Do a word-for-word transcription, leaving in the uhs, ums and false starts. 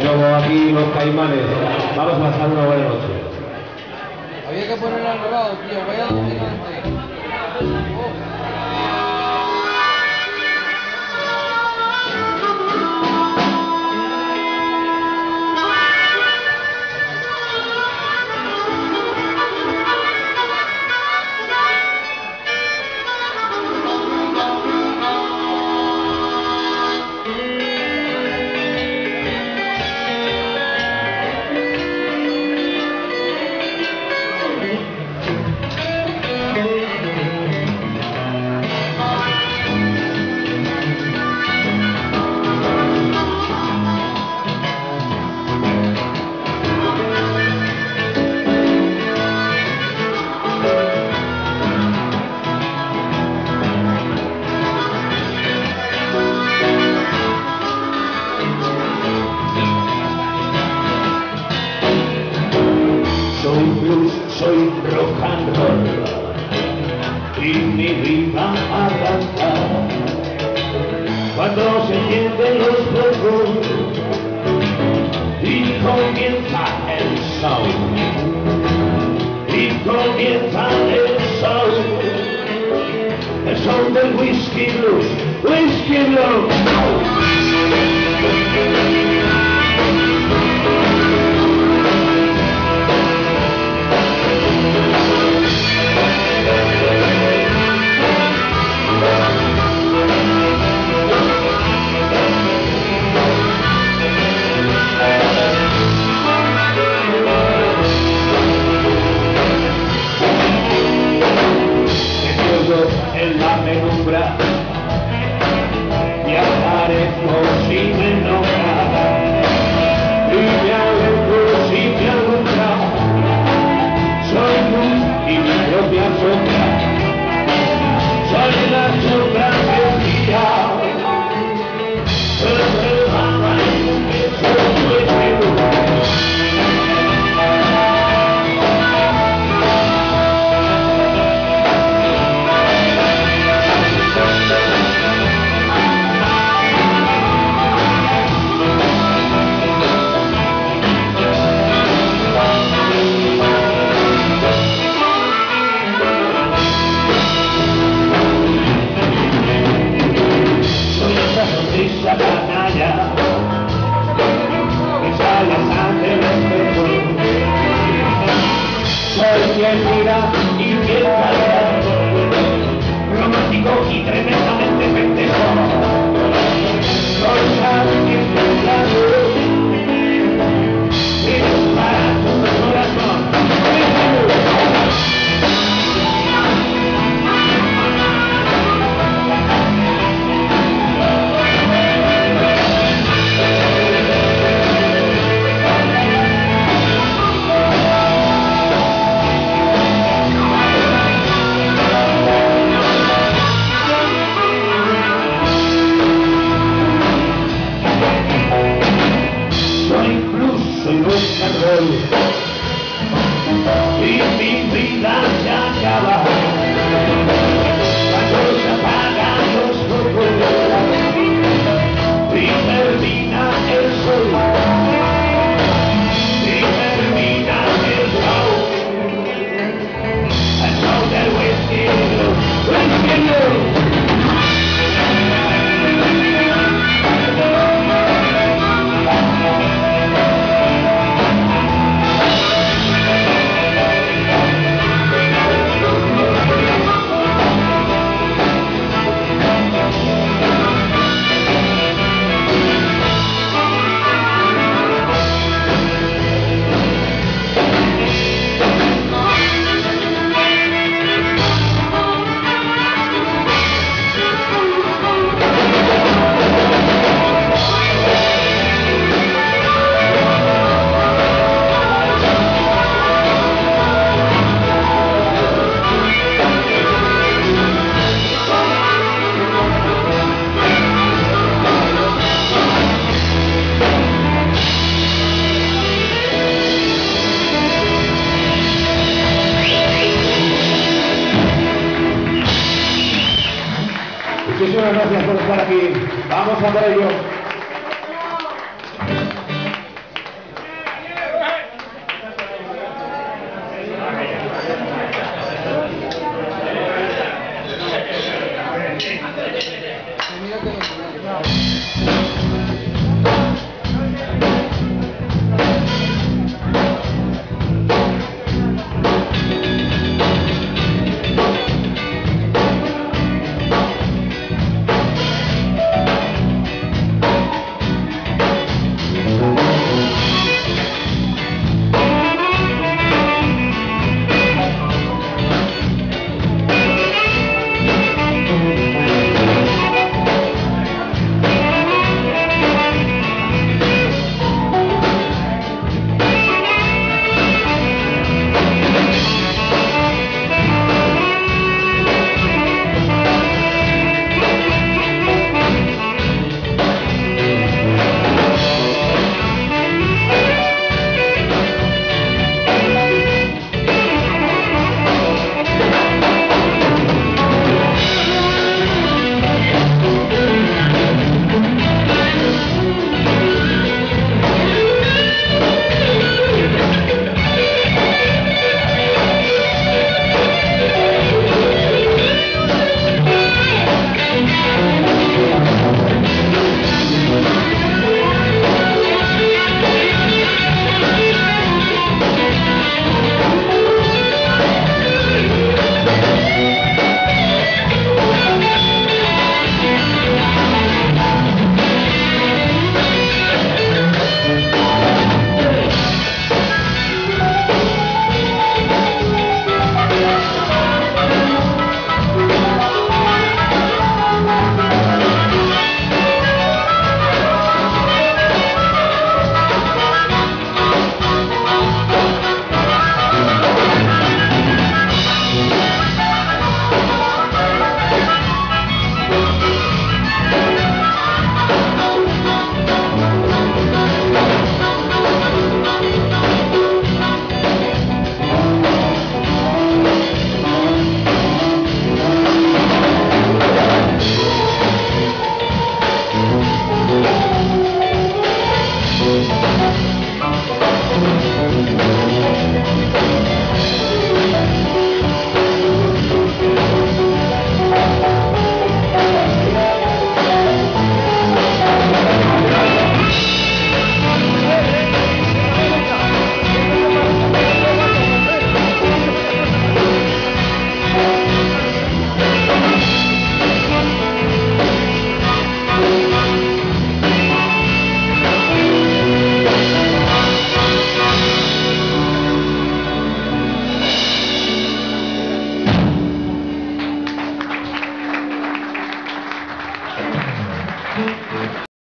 como aquí los Caimanes. Vamos a pasar una buena noche. Había que poner al lado, tío, vaya dominante. Soy blues, soy rock and roll y mi vida arranca cuando se encienden los fuegos y comienza el show, y comienza el show, el show del whisky blues, whisky blues. En la penumbra viajaremos sin me nombra y me alegro si me alumbra. Soy luz y mi propia sombra, soy la sombra del día. Soy el mamá que soy tu esa canalla que sale ante el espejo. Soy quien mira y quien calla, romántico y tremendamente pendejo. Soy alguien templado y dispara tu corazón. Soy rock and roll y mi vida se acaba cuando se apagan los focos y termina el sol, y termina el show, el show del whisky blues, whisky blues. Muchísimas gracias por estar aquí. Vamos a por ello.